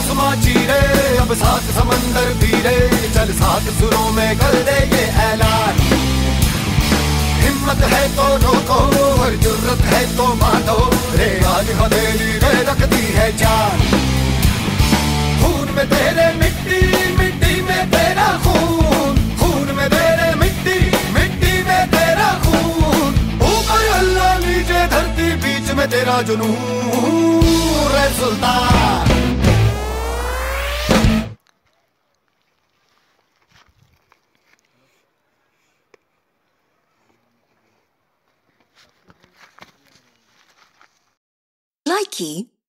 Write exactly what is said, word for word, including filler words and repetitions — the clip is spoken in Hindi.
आसमां चीरे, अब सात समंदर पीरे, चल सात सुरों में कर दे ये ऐलान। हिम्मत है तो रोको और जुर्रत है तो मानो, रे आज हथेली में रखती है जान। खून में तेरे मिट्टी, मिट्टी में तेरा खून, खून में तेरे मिट्टी, मिट्टी में तेरा खून। ऊपर अल्लाह नीचे धरती, बीच में तेरा जुनून, रे सुल्तान। Likey